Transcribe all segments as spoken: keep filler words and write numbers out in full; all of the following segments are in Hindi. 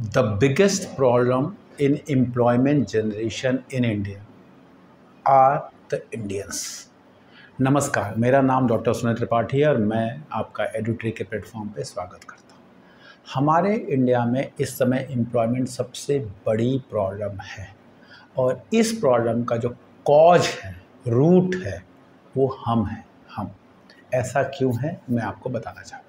The biggest problem in employment generation in India are the Indians. नमस्कार, मेरा नाम डॉक्टर सुनील त्रिपाठी है और मैं आपका एडुट्री के प्लेटफॉर्म पे स्वागत करता हूँ। हमारे इंडिया में इस समय एम्प्लॉयमेंट सबसे बड़ी प्रॉब्लम है और इस प्रॉब्लम का जो कॉज है, रूट है, वो हम हैं हम ऐसा क्यों है, मैं आपको बताना चाहता हूँ।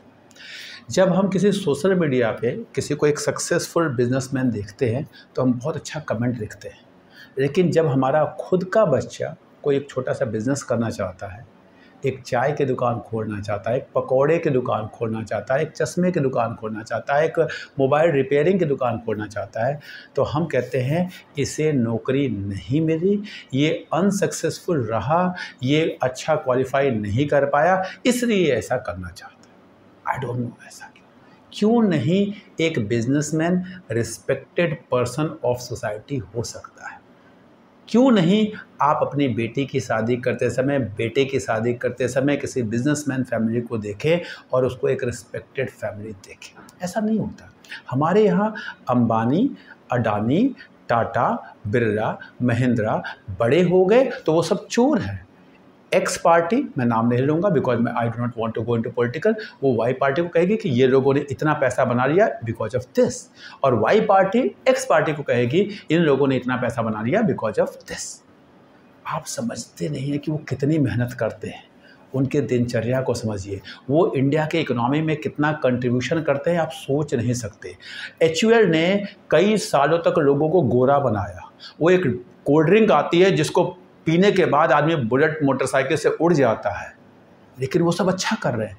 जब हम किसी सोशल मीडिया पे किसी को एक सक्सेसफुल बिजनेसमैन देखते हैं तो हम बहुत अच्छा कमेंट लिखते हैं, लेकिन जब हमारा खुद का बच्चा कोई एक छोटा सा बिज़नेस करना चाहता है, एक चाय की दुकान खोलना चाहता है, एक पकौड़े की दुकान खोलना चाहता है, एक चश्मे की दुकान खोलना चाहता है, एक मोबाइल रिपेयरिंग की दुकान खोलना चाहता है, तो हम कहते हैं इसे नौकरी नहीं मिली, ये अनसक्सेसफुल रहा, ये अच्छा क्वालिफाई नहीं कर पाया, इसलिए ऐसा करना चाहता है। आई डोंट नो ऐसा क्यों क्यों नहीं एक businessman respected person of society हो सकता है। क्यों नहीं आप अपनी बेटी की शादी करते समय, बेटे की शादी करते समय किसी बिजनेसमैन फैमिली को देखें और उसको एक रिस्पेक्टेड फैमिली देखें। ऐसा नहीं होता। हमारे यहाँ अंबानी, अडानी, टाटा, बिरला, महिंद्रा बड़े हो गए तो वो सब चोर हैं। एक्स पार्टी, मैं नाम नहीं लूँगा बिकॉज मैं I do not want to go into political, वो वाई पार्टी को कहेगी कि ये लोगों ने इतना पैसा बना लिया बिकॉज ऑफ दिस, और वाई पार्टी एक्स पार्टी को कहेगी इन लोगों ने इतना पैसा बना लिया बिकॉज ऑफ दिस। आप समझते नहीं हैं कि वो कितनी मेहनत करते हैं, उनके दिनचर्या को समझिए, वो इंडिया के इकोनॉमी में कितना कंट्रीब्यूशन करते हैं आप सोच नहीं सकते। एच यू एल ने कई सालों तक लोगों को गोरा बनाया। वो एक कोल्ड ड्रिंक आती है जिसको पीने के बाद आदमी बुलेट मोटरसाइकिल से उड़ जाता है, लेकिन वो सब अच्छा कर रहे हैं।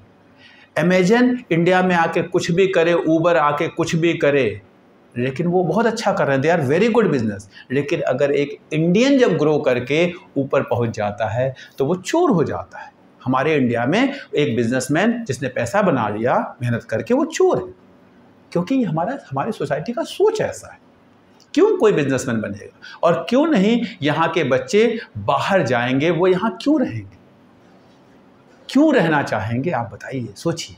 अमेजन इंडिया में आके कुछ भी करे, ऊबर आके कुछ भी करे, लेकिन वो बहुत अच्छा कर रहे हैं, they are very good business. लेकिन अगर एक इंडियन जब ग्रो करके ऊपर पहुंच जाता है तो वो चोर हो जाता है। हमारे इंडिया में एक बिजनेसमैन जिसने पैसा बना लिया मेहनत करके, वो चोर है, क्योंकि हमारा हमारी सोसाइटी का सोच ऐसा है। क्यों कोई बिजनेसमैन बनेगा और क्यों नहीं यहाँ के बच्चे बाहर जाएंगे, वो यहाँ क्यों रहेंगे, क्यों रहना चाहेंगे, आप बताइए, सोचिए।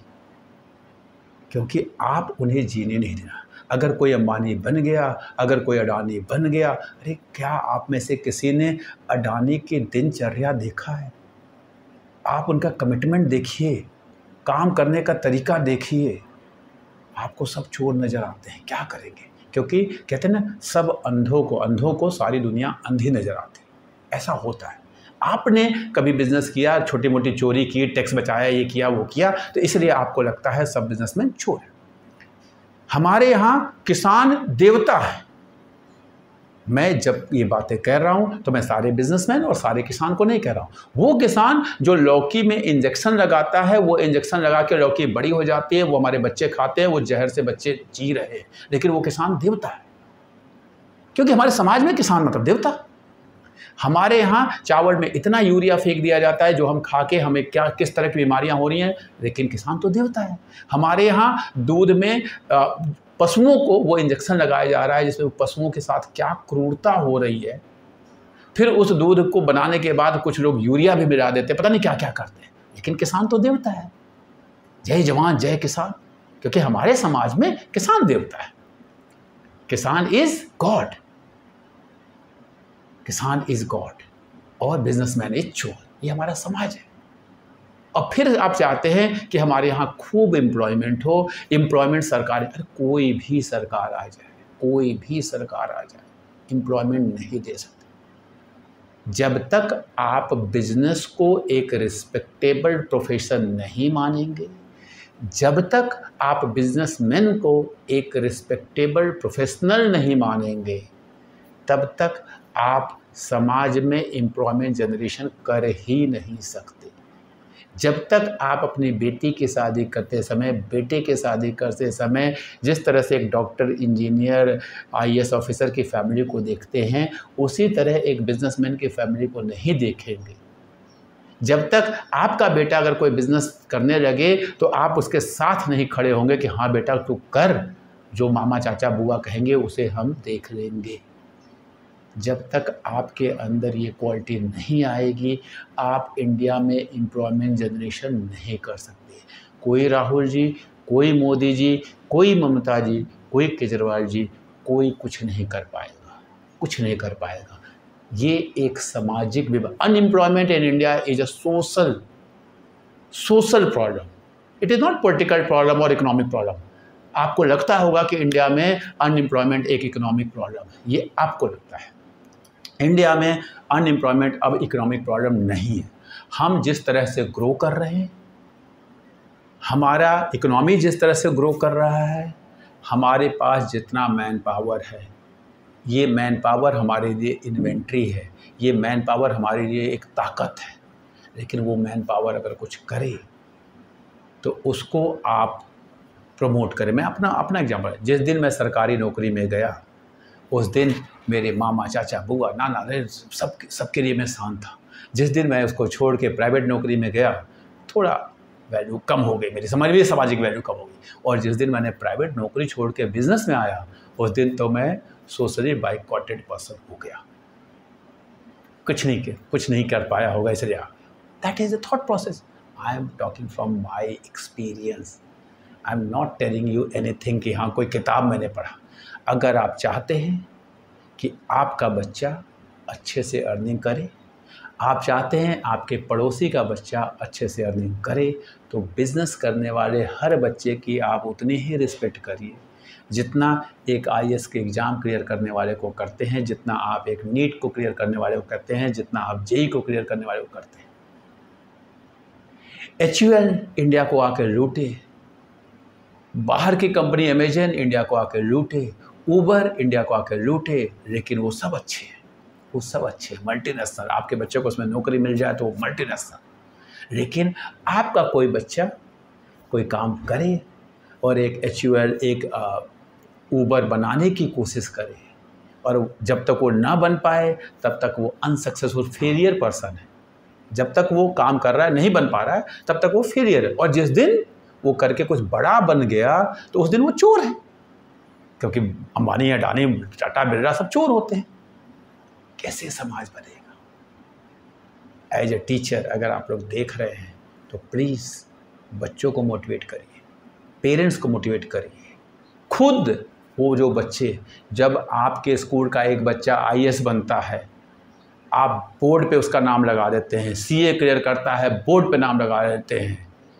क्योंकि आप उन्हें जीने नहीं देना। अगर कोई अंबानी बन गया, अगर कोई अडानी बन गया, अरे क्या आप में से किसी ने अडानी की दिनचर्या देखा है? आप उनका कमिटमेंट देखिए, काम करने का तरीका देखिए, आपको सब चोर नज़र आते हैं। क्या करेंगे? क्योंकि कहते हैं ना, सब अंधों को अंधों को सारी दुनिया अंधी नज़र आती है। ऐसा होता है। आपने कभी बिजनेस किया, छोटी मोटी चोरी की, टैक्स बचाया, ये किया वो किया, तो इसलिए आपको लगता है सब बिजनेसमैन चोर है। हमारे यहाँ किसान देवता है। मैं जब ये बातें कह रहा हूँ तो मैं सारे बिजनेसमैन और सारे किसान को नहीं कह रहा हूँ। वो किसान जो लौकी में इंजेक्शन लगाता है, वो इंजेक्शन लगा के लौकी बड़ी हो जाती है, वो हमारे बच्चे खाते हैं, वो जहर से बच्चे जी रहे हैं, लेकिन वो किसान देवता है। क्योंकि हमारे समाज में किसान मतलब देवता। हमारे यहाँ चावल में इतना यूरिया फेंक दिया जाता है जो हम खा के हमें क्या किस तरह की बीमारियाँ हो रही हैं, लेकिन किसान तो देवता है। हमारे यहाँ दूध में आ, पशुओं को वो इंजेक्शन लगाया जा रहा है जिसमें पशुओं के साथ क्या क्रूरता हो रही है। फिर उस दूध को बनाने के बाद कुछ लोग यूरिया भी मिला देते हैं, पता नहीं क्या क्या करते हैं, लेकिन किसान तो देवता है। जय जवान जय किसान, क्योंकि हमारे समाज में किसान देवता है। किसान इज गॉड, किसान इज गॉड और बिजनेसमैन इज चोर। ये हमारा समाज है। और फिर आप चाहते हैं कि हमारे यहाँ खूब एम्प्लॉयमेंट हो, एम्प्लॉयमेंट सरकारी, अरे कोई भी सरकार आ जाए, कोई भी सरकार आ जाए, एम्प्लॉयमेंट नहीं दे सकते। जब तक आप बिजनेस को एक रिस्पेक्टेबल प्रोफेशन नहीं मानेंगे, जब तक आप बिजनेसमैन को एक रिस्पेक्टेबल प्रोफेशनल नहीं मानेंगे, तब तक आप समाज में एम्प्लॉयमेंट जनरेशन कर ही नहीं सकते। जब तक आप अपनी बेटी की शादी करते समय, बेटे की शादी करते समय जिस तरह से एक doctor, engineer, I A S officer की फैमिली को देखते हैं, उसी तरह एक बिजनेसमैन की फैमिली को नहीं देखेंगे। जब तक आपका बेटा अगर कोई बिजनेस करने लगे तो आप उसके साथ नहीं खड़े होंगे कि हाँ बेटा तू कर, जो मामा चाचा बुआ कहेंगे उसे हम देख लेंगे। जब तक आपके अंदर ये क्वालिटी नहीं आएगी, आप इंडिया में एम्प्लॉयमेंट जनरेशन नहीं कर सकते। कोई राहुल जी, कोई मोदी जी, कोई ममता जी, कोई केजरीवाल जी कोई कुछ नहीं कर पाएगा, कुछ नहीं कर पाएगा। ये एक सामाजिक विभाग, unemployment in India is a social social problem, it is not political problem और इकोनॉमिक प्रॉब्लम। आपको लगता होगा कि इंडिया में अनएम्प्लॉयमेंट एक इकोनॉमिक प्रॉब्लम है, ये आपको लगता है। इंडिया में अनएम्प्लॉयमेंट अब इकोनॉमिक प्रॉब्लम नहीं है। हम जिस तरह से ग्रो कर रहे हैं, हमारा इकोनॉमी जिस तरह से ग्रो कर रहा है, हमारे पास जितना मैन पावर है, ये मैन पावर हमारे लिए इन्वेंट्री है, ये मैन पावर हमारे लिए एक ताकत है। लेकिन वो मैन पावर अगर कुछ करे तो उसको आप प्रमोट करें। मैं अपना अपना एग्जाम्पल, जिस दिन मैं सरकारी नौकरी में गया उस दिन मेरे मामा, चाचा, बुआ, नाना, सब सबके लिए मैं शांत था। जिस दिन मैं उसको छोड़ के प्राइवेट नौकरी में गया, थोड़ा वैल्यू कम हो गई, मेरी समझ में सामाजिक वैल्यू कम हो गई। और जिस दिन मैंने प्राइवेट नौकरी छोड़ के बिजनेस में आया, उस दिन तो मैं सोशली बाइकॉटेड पर्सन हो गया। कुछ नहीं किया, कुछ नहीं कर पाया होगा, इसलिए that is a thought process. I am talking from my experience, I am not telling you anything कि हाँ कोई किताब मैंने पढ़ा। अगर आप चाहते हैं कि आपका बच्चा अच्छे से अर्निंग करे, आप चाहते हैं आपके पड़ोसी का बच्चा अच्छे से अर्निंग करे, तो बिज़नेस करने वाले हर बच्चे की आप उतनी ही रिस्पेक्ट करिए जितना एक आई ए एस के एग्ज़ाम क्लियर करने वाले को करते हैं, जितना आप एक नीट को क्लियर करने वाले को करते हैं, जितना आप जे ई को क्लियर करने वाले को करते हैं। एच यू एल इंडिया को आकर लूटे, बाहर की कंपनी अमेजन इंडिया को आकर लूटे, ऊबर इंडिया को आकर लूटे, लेकिन वो सब अच्छे हैं, वो सब अच्छे मल्टीनेशनल। आपके बच्चे को उसमें नौकरी मिल जाए तो वो मल्टीनेशनल। लेकिन आपका कोई बच्चा कोई काम करे और एक एच यू एल, एक ऊबर बनाने की कोशिश करे, और जब तक वो ना बन पाए तब तक वो अनसक्सेसफुल फेलियर पर्सन है। जब तक वो काम कर रहा है, नहीं बन पा रहा है, तब तक वो फेलियर है। और जिस दिन वो करके कुछ बड़ा बन गया तो उस दिन वो चोर है, क्योंकि अंबानी, अडानी, टाटा, बिरला सब चोर होते हैं। कैसे समाज बनेगा? एज ए टीचर अगर आप लोग देख रहे हैं तो प्लीज़ बच्चों को मोटिवेट करिए, पेरेंट्स को मोटिवेट करिए। खुद वो जो बच्चे, जब आपके स्कूल का एक बच्चा आई ए एस बनता है, आप बोर्ड पे उसका नाम लगा देते हैं, सी ए क्लियर करता है, बोर्ड पे नाम लगा देते हैं।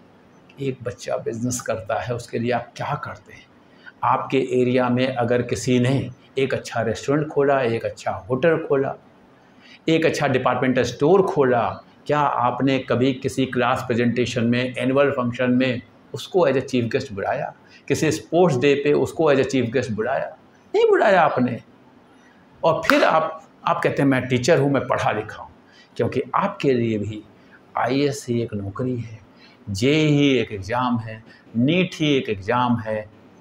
एक बच्चा बिजनेस करता है, उसके लिए आप क्या करते हैं? आपके एरिया में अगर किसी ने एक अच्छा रेस्टोरेंट खोला, एक अच्छा होटल खोला, एक अच्छा डिपार्टमेंटल स्टोर खोला, क्या आपने कभी किसी क्लास प्रेजेंटेशन में, एनुअल फंक्शन में उसको एज ए चीफ गेस्ट बुलाया? किसी स्पोर्ट्स डे पे उसको एज ए चीफ गेस्ट बुलाया? नहीं बुलाया आपने। और फिर आप आप कहते हैं मैं टीचर हूँ, मैं पढ़ा लिखा हूँ। क्योंकि आपके लिए भी आई ए एस ही एक नौकरी है, जे ई ही एक एग्ज़ाम है, नीट ही एक एग्ज़ाम है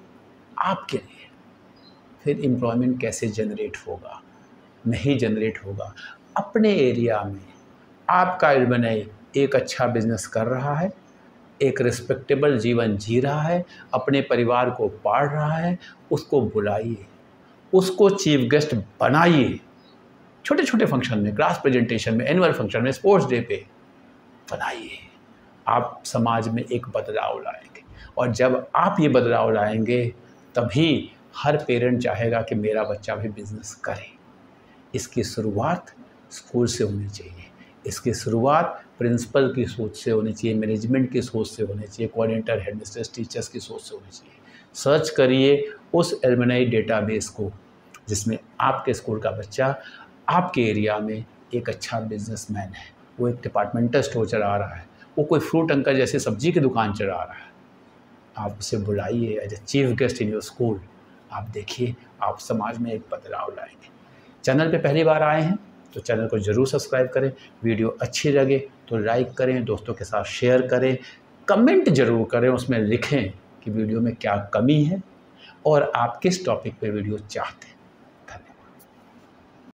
आपके लिए। फिर एम्प्लॉयमेंट कैसे जनरेट होगा? नहीं जनरेट होगा। अपने एरिया में आपका एल्युमनाई एक अच्छा बिजनेस कर रहा है, एक रिस्पेक्टेबल जीवन जी रहा है, अपने परिवार को पाल रहा है, उसको बुलाइए, उसको चीफ गेस्ट बनाइए। छोटे छोटे फंक्शन में, क्लास प्रेजेंटेशन में, एनुअल फंक्शन में, स्पोर्ट्स डे पे बनाइए। आप समाज में एक बदलाव लाएंगे, और जब आप ये बदलाव लाएंगे तभी हर पेरेंट चाहेगा कि मेरा बच्चा भी बिजनेस करे। इसकी शुरुआत स्कूल से होनी चाहिए, इसकी शुरुआत प्रिंसिपल की सोच से होनी चाहिए, मैनेजमेंट की सोच से होनी चाहिए, कोऑर्डिनेटर, हेडमिस्ट्रेस, टीचर्स की सोच से होनी चाहिए। सर्च करिए उस एल्युमनाई डेटाबेस को जिसमें आपके स्कूल का बच्चा आपके एरिया में एक अच्छा बिजनेसमैन है, वो एक डिपार्टमेंटल स्टोर चला रहा है, वो कोई फ्रूट अंकल जैसे सब्जी की दुकान चला रहा है। आप उसे बुलाइए as a chief guest in your school. आप देखिए आप समाज में एक बदलाव लाएंगे। चैनल पे पहली बार आए हैं तो चैनल को ज़रूर सब्सक्राइब करें, वीडियो अच्छी लगे तो लाइक करें, दोस्तों के साथ शेयर करें, कमेंट ज़रूर करें, उसमें लिखें कि वीडियो में क्या कमी है और आप किस टॉपिक पे वीडियो चाहते हैं।